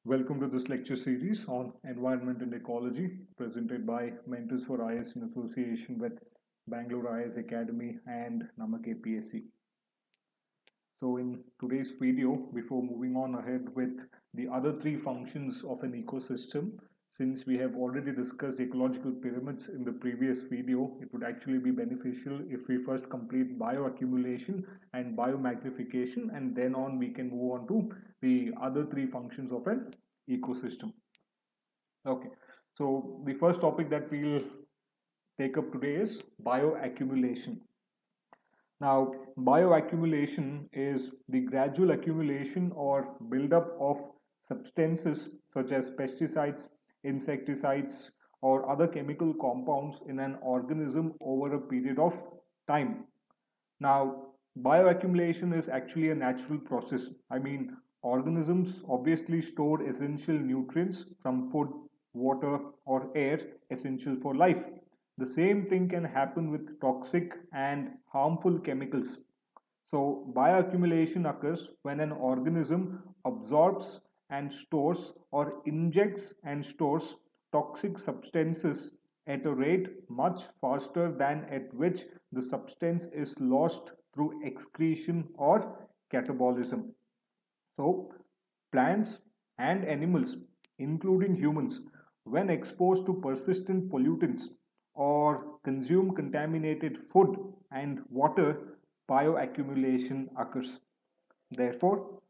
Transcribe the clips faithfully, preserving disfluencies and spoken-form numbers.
Welcome to this lecture series on environment and ecology presented by Mentors for I A S in association with Bangalore I A S Academy and Namak A P S C. So in today's video, before moving on ahead with the other three functions of an ecosystem, since we have already discussed ecological pyramids in the previous video, it would actually be beneficial if we first complete bioaccumulation and biomagnification, and then on we can move on to the other three functions of an ecosystem. Okay, so the first topic that we'll take up today is bioaccumulation. Now, bioaccumulation is the gradual accumulation or buildup of substances such as pesticides, insecticides, or other chemical compounds in an organism over a period of time. Now, bioaccumulation is actually a natural process. I mean, organisms obviously store essential nutrients from food, water, or air essential for life. The same thing can happen with toxic and harmful chemicals. So, bioaccumulation occurs when an organism absorbs and stores or injects and stores toxic substances at a rate much faster than at which the substance is lost through excretion or catabolism. So, plants and animals, including humans, when exposed to persistent pollutants or consume contaminated food and water, bioaccumulation occurs. Therefore,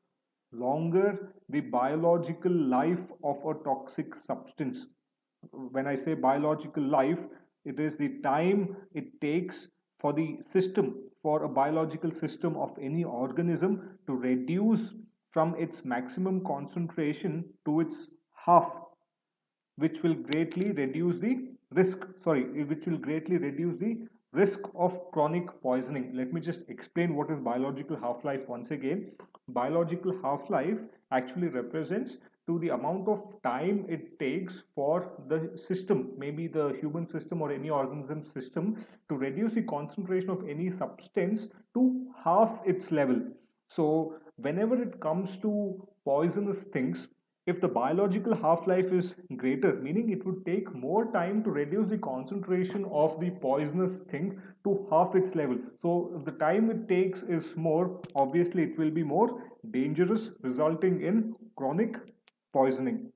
longer the biological life of a toxic substance. When I say biological life, it is the time it takes for the system, for a biological system of any organism to reduce from its maximum concentration to its half, which will greatly reduce the risk sorry which will greatly reduce the risk of chronic poisoning. Let me just explain what is biological half life once again. Biological half life actually represents to the amount of time it takes for the system, maybe the human system or any organism system, to reduce the concentration of any substance to half its level. So whenever it comes to poisonous things, if the biological half-life is greater, meaning it would take more time to reduce the concentration of the poisonous thing to half its level. So if the time it takes is more, obviously it will be more dangerous, resulting in chronic poisoning.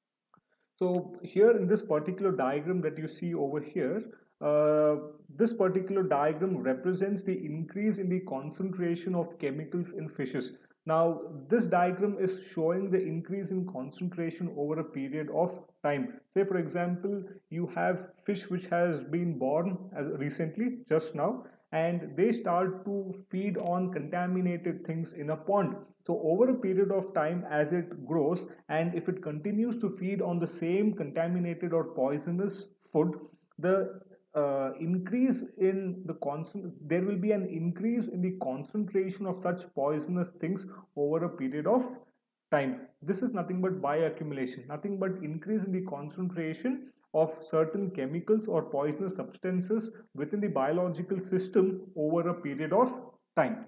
So here in this particular diagram that you see over here, uh, this particular diagram represents the increase in the concentration of chemicals in fishes. Now, this diagram is showing the increase in concentration over a period of time. Say, for example, you have fish which has been born as recently, just now, and they start to feed on contaminated things in a pond. So over a period of time, as it grows, and if it continues to feed on the same contaminated or poisonous food, the uh, increase in the constant there will be an increase in the concentration of such poisonous things over a period of time. This is nothing but bioaccumulation, nothing but increase in the concentration of certain chemicals or poisonous substances within the biological system over a period of time.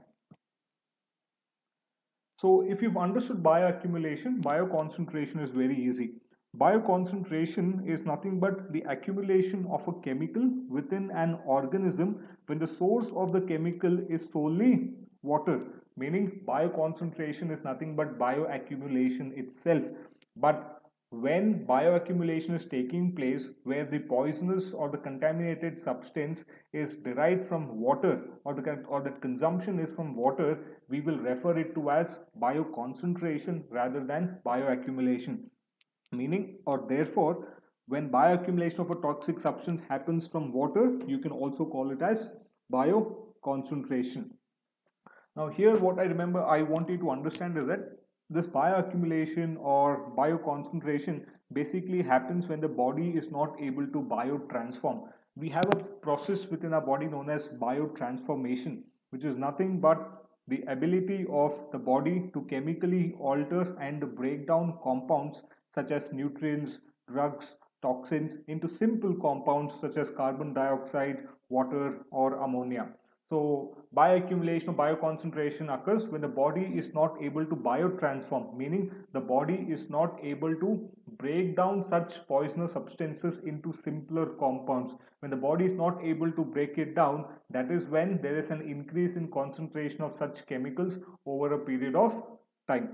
So if you've understood bioaccumulation, bioconcentration is very easy. Bioconcentration is nothing but the accumulation of a chemical within an organism when the source of the chemical is solely water. Meaning bioconcentration is nothing but bioaccumulation itself. But when bioaccumulation is taking place where the poisonous or the contaminated substance is derived from water, or the or that consumption is from water, we will refer it to as bioconcentration rather than bioaccumulation. Meaning, or therefore, when bioaccumulation of a toxic substance happens from water, you can also call it as bioconcentration. Now here what I remember I want you to understand is that this bioaccumulation or bioconcentration basically happens when the body is not able to biotransform. We have a process within our body known as biotransformation, which is nothing but the ability of the body to chemically alter and break down compounds such as nutrients, drugs, toxins into simple compounds such as carbon dioxide, water, or ammonia. So bioaccumulation or bioconcentration occurs when the body is not able to biotransform, meaning the body is not able to break down such poisonous substances into simpler compounds. When the body is not able to break it down, that is when there is an increase in concentration of such chemicals over a period of time.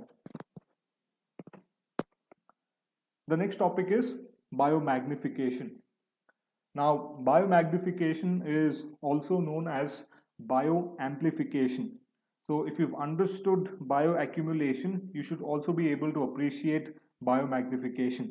The next topic is biomagnification. Now, biomagnification is also known as bioamplification. So, if you've understood bioaccumulation, you should also be able to appreciate biomagnification.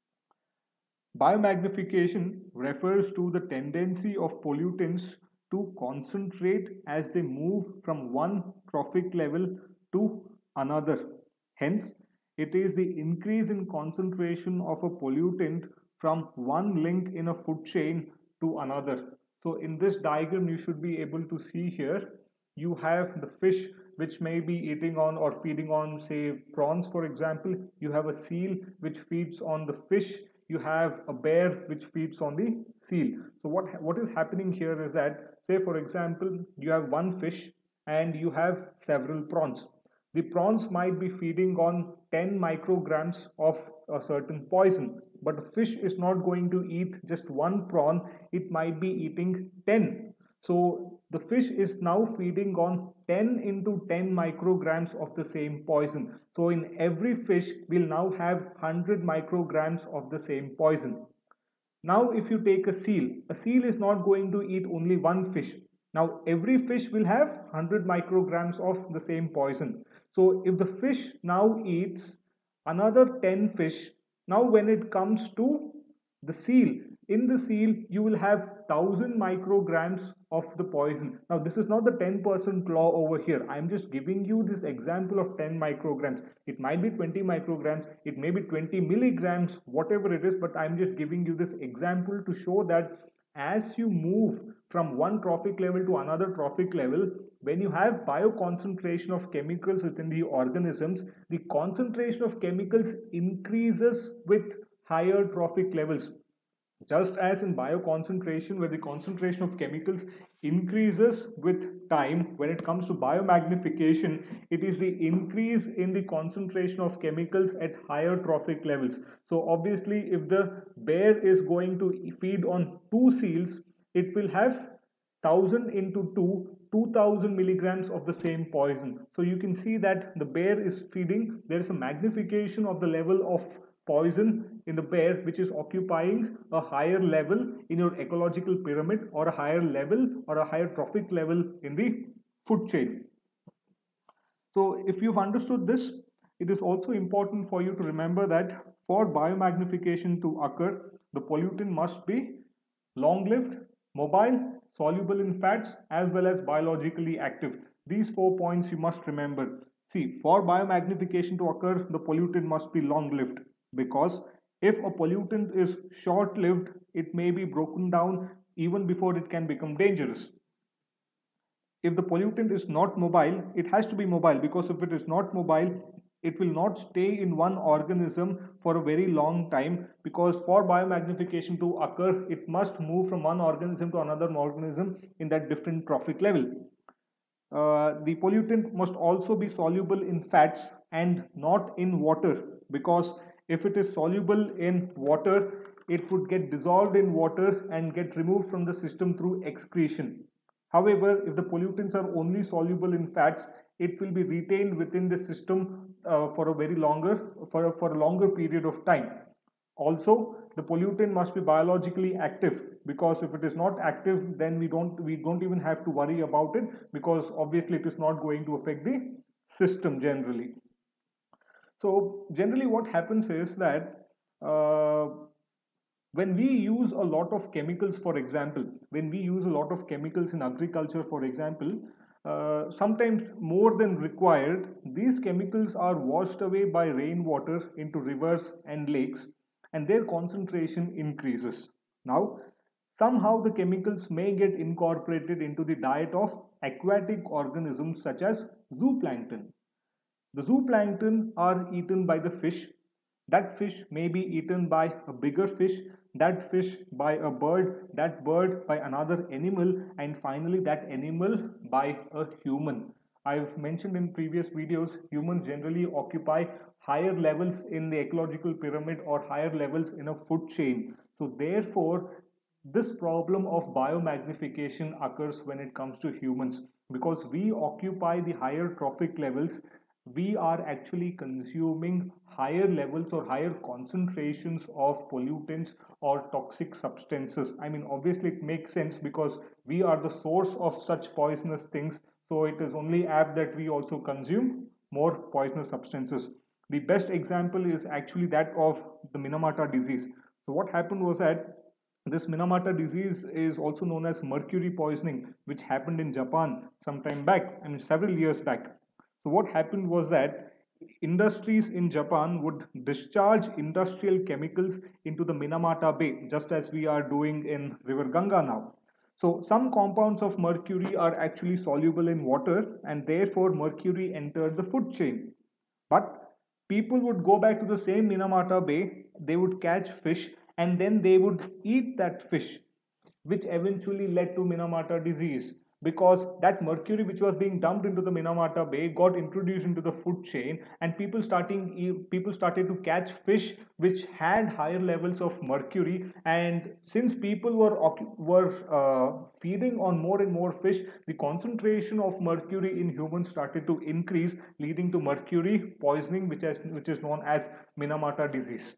Biomagnification refers to the tendency of pollutants to concentrate as they move from one trophic level to another. Hence, it is the increase in concentration of a pollutant from one link in a food chain to another. So in this diagram, you should be able to see here, you have the fish which may be eating on or feeding on, say, prawns, for example. You have a seal which feeds on the fish. You have a bear which feeds on the seal. So what, what is happening here is that, say, for example, you have one fish and you have several prawns. The prawns might be feeding on ten micrograms of a certain poison, but the fish is not going to eat just one prawn, it might be eating ten. So the fish is now feeding on ten into ten micrograms of the same poison. So in every fish, we'll now have one hundred micrograms of the same poison. Now if you take a seal, a seal is not going to eat only one fish. Now every fish will have one hundred micrograms of the same poison. So if the fish now eats another ten fish, now when it comes to the seal, in the seal you will have one thousand micrograms of the poison. Now this is not the ten percent law over here. I am just giving you this example of ten micrograms. It might be twenty micrograms, it may be twenty milligrams, whatever it is, but I am just giving you this example to show that as you move from one trophic level to another trophic level, when you have bioconcentration of chemicals within the organisms, the concentration of chemicals increases with higher trophic levels. Just as in bioconcentration, where the concentration of chemicals increases with time, when it comes to biomagnification, it is the increase in the concentration of chemicals at higher trophic levels. So obviously, if the bear is going to feed on two seals, it will have one thousand into two, two thousand milligrams of the same poison. So you can see that the bear is feeding, there is a magnification of the level of poison in the bear which is occupying a higher level in your ecological pyramid, or a higher level or a higher trophic level in the food chain. So if you've understood this, it is also important for you to remember that for biomagnification to occur, the pollutant must be long-lived, mobile, soluble in fats, as well as biologically active. These four points you must remember. See, for biomagnification to occur, the pollutant must be long-lived, because if a pollutant is short-lived, it may be broken down even before it can become dangerous. If the pollutant is not mobile, it has to be mobile, because if it is not mobile, it will not stay in one organism for a very long time, because for biomagnification to occur, it must move from one organism to another organism in that different trophic level. Uh, the pollutant must also be soluble in fats and not in water, because if it is soluble in water, it would get dissolved in water and get removed from the system through excretion. However, if the pollutants are only soluble in fats, it will be retained within the system uh, for a very longer for a, for a longer period of time. Also, the pollutant must be biologically active, because if it is not active, then we don't we don't even have to worry about it, because obviously it is not going to affect the system generally. So generally what happens is that uh, when we use a lot of chemicals, for example, when we use a lot of chemicals in agriculture, for example, uh, sometimes more than required, these chemicals are washed away by rainwater into rivers and lakes, and their concentration increases. Now, somehow the chemicals may get incorporated into the diet of aquatic organisms such as zooplankton. The zooplankton are eaten by the fish, That fish may be eaten by a bigger fish, that fish by a bird, that bird by another animal, and finally that animal by a human. I've mentioned in previous videos, humans generally occupy higher levels in the ecological pyramid or higher levels in a food chain. So therefore, this problem of biomagnification occurs when it comes to humans, because we occupy the higher trophic levels. We are actually consuming higher levels or higher concentrations of pollutants or toxic substances. I mean, obviously it makes sense because we are the source of such poisonous things, so it is only apt that we also consume more poisonous substances. The best example is actually that of the Minamata disease. So what happened was that this Minamata disease is also known as mercury poisoning, which happened in Japan some time back, I mean several years back. So what happened was that industries in Japan would discharge industrial chemicals into the Minamata Bay, just as we are doing in River Ganga now. So some compounds of mercury are actually soluble in water, and therefore mercury entered the food chain. But people would go back to the same Minamata Bay, they would catch fish, and then they would eat that fish, which eventually led to Minamata disease, because that mercury which was being dumped into the Minamata Bay got introduced into the food chain, and people starting people started to catch fish which had higher levels of mercury. And since people were were uh, feeding on more and more fish, the concentration of mercury in humans started to increase, leading to mercury poisoning, which is which is known as Minamata disease.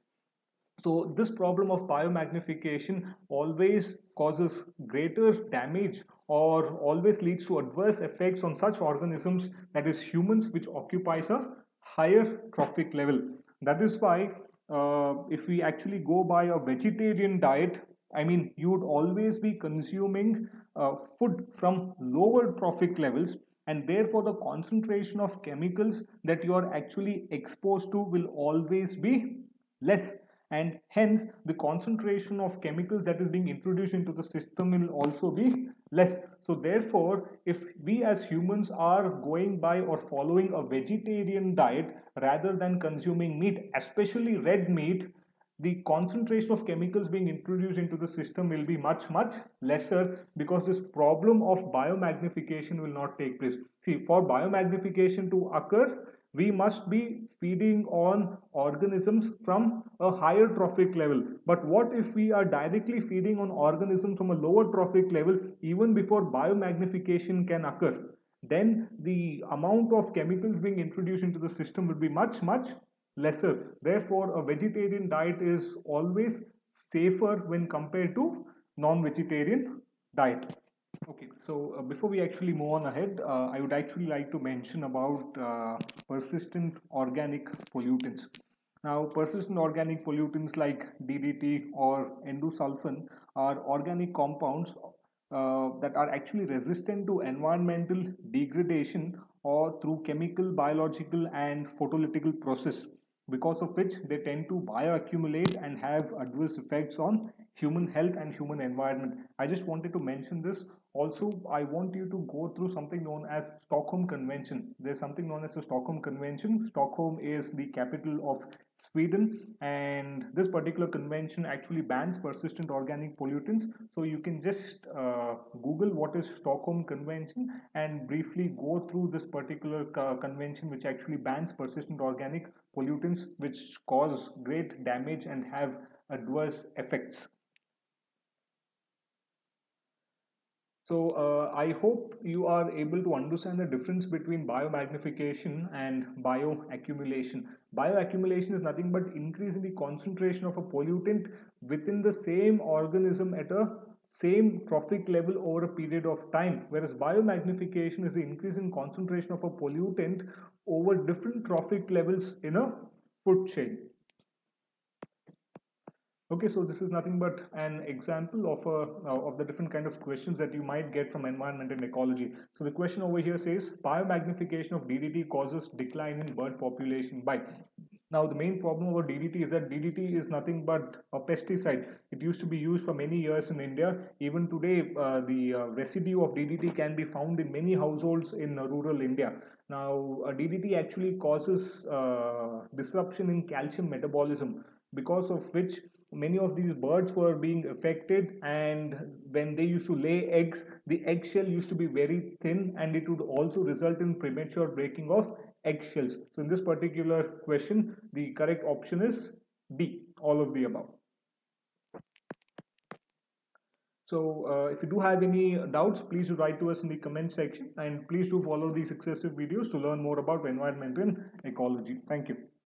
So this problem of biomagnification always causes greater damage or always leads to adverse effects on such organisms, that is humans, which occupies a higher trophic level. That is why uh, if we actually go by a vegetarian diet, I mean, you would always be consuming uh, food from lower trophic levels, and therefore the concentration of chemicals that you are actually exposed to will always be less, and hence the concentration of chemicals that is being introduced into the system will also be less. So therefore, if we as humans are going by or following a vegetarian diet rather than consuming meat, especially red meat, the concentration of chemicals being introduced into the system will be much much lesser, because this problem of biomagnification will not take place. See, for biomagnification to occur, we must be feeding on organisms from a higher trophic level. But what if we are directly feeding on organisms from a lower trophic level even before biomagnification can occur? Then the amount of chemicals being introduced into the system will be much much lesser. Therefore, a vegetarian diet is always safer when compared to non-vegetarian diet. Okay, so uh, before we actually move on ahead, uh, I would actually like to mention about uh, persistent organic pollutants. Now, persistent organic pollutants like D D T or endosulfan are organic compounds uh, that are actually resistant to environmental degradation or through chemical, biological, and photolytical process, because of which they tend to bioaccumulate and have adverse effects on human health and human environment. I just wanted to mention this. Also, I want you to go through something known as Stockholm Convention. There's something known as the Stockholm Convention. Stockholm is the capital of Sweden, and this particular convention actually bans persistent organic pollutants. So you can just uh, Google what is Stockholm Convention and briefly go through this particular uh, convention, which actually bans persistent organic pollutants which cause great damage and have adverse effects. So uh, I hope you are able to understand the difference between biomagnification and bioaccumulation. Bioaccumulation is nothing but increase in the concentration of a pollutant within the same organism at a same trophic level over a period of time, whereas biomagnification is the increase in concentration of a pollutant over different trophic levels in a food chain. Okay, so this is nothing but an example of a uh, of the different kind of questions that you might get from environment and ecology. So the question over here says biomagnification of D D T causes decline in bird population by. Now, the main problem about D D T is that D D T is nothing but a pesticide. It used to be used for many years in India. Even today, uh, the uh, residue of D D T can be found in many households in uh, rural India. Now, uh, D D T actually causes uh, disruption in calcium metabolism, because of which many of these birds were being affected, and when they used to lay eggs, the eggshell used to be very thin, and it would also result in premature breaking of eggshells. So in this particular question, the correct option is D, all of the above. So uh, if you do have any doubts, please do write to us in the comment section, and please do follow these successive videos to learn more about environment and ecology. Thank you.